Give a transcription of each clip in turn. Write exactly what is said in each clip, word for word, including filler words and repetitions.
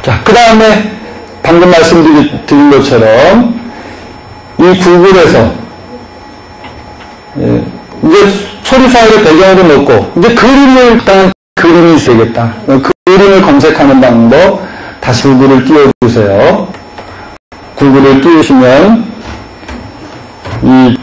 자, 그 다음에 방금 말씀드린 것처럼 이 구글에서 예, 이제 소리 파일을 배경으로 놓고 이제 그림을 일단 그림이 되겠다. 그 그림을 검색하는 방법 다시 구글을 띄워주세요. 구글을 띄우시면 이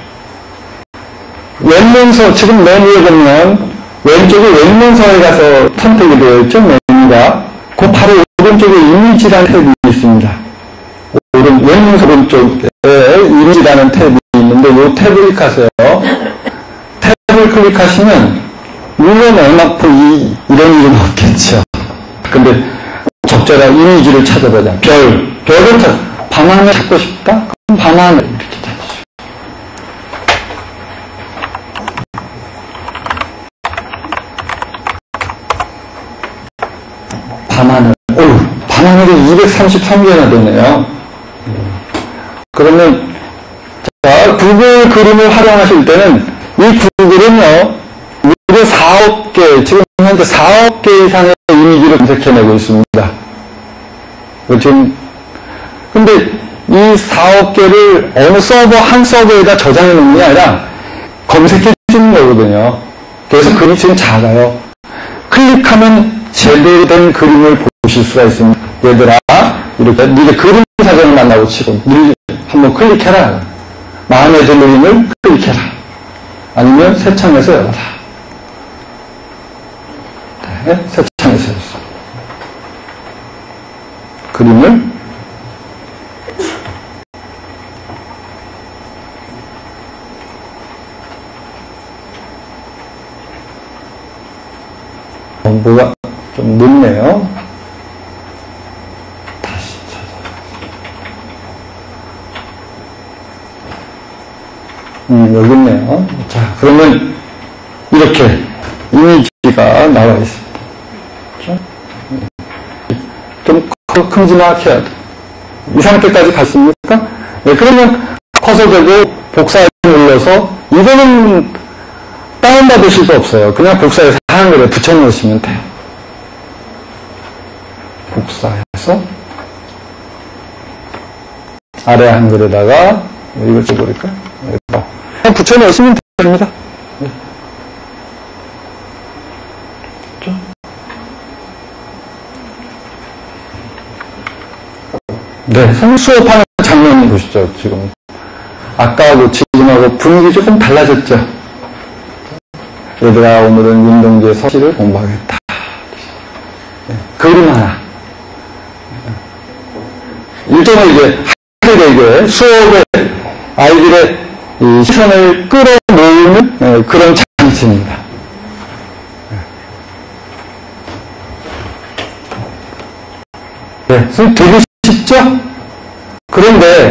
왼문서 지금 맨 위에 보면 왼쪽에 왼문서에 가서 선택이 되어 있죠. 메뉴가 그 바로 오른쪽에 이미지라는 탭이 있습니다. 오른 왼문서 오른쪽에 이미지라는 탭이 있는데 이 탭을 클릭하세요. 탭을 클릭하시면 물론 엠아프 이 이런 일은 없겠죠. 근데 적절한 이미지를 찾아보자. 별, 별을 찾, 밤하늘 찾고 싶다? 그럼 밤하늘 이렇게 찾으시죠. 밤하늘, 오, 밤하늘이 이백삼십삼 개나 되네요. 그러면 자, 구글 그림을 활용하실 때는 이 구글은요 무려 사억 개, 지금 현재 사억 개 이상의 이미지를 검색해내고 있습니다. 지금 근데 이 사억 개를 어느 서버 한 서버에다 저장해 놓는 게 아니라 검색해 주는 거거든요. 그래서 그림이 지금 작아요. 클릭하면 제대로 된 그림을 보실 수가 있습니다. 얘들아, 이렇게 니네 그림 사전을 만나고 치고 니 한번 클릭해라. 마음에 드는 그림을 클릭해라. 아니면 새 창에서 열어라. 네, 새 창에서 열어라. 그림을 어, 뭐가 좀 늦네요. 다시 찾아. 음, 여기 있네요. 자, 그러면 이렇게 이미지가 나와 있습니다. 좀 큼지막해야 돼. 이 상태까지 갔습니까? 네, 그러면 커서 되고 복사를 눌러서 이거는 다운받으실 수 없어요. 그냥 복사해서 한글에 붙여놓으시면 돼요. 복사해서 아래 한글에다가 이걸 써버릴까요? 그냥 붙여놓으시면 됩니다. 네, 수업하는 장면 보시죠. 지금 아까하고 지금하고 분위기 조금 달라졌죠. 얘들아, 오늘은 윤동주의 서시를 공부하겠다. 네, 그림 하나. 일종의 이제 학교에게 수업에 아이들의 이 시선을 끌어모으는 네, 그런 장치입니다. 네, 되게 쉽죠? 그런데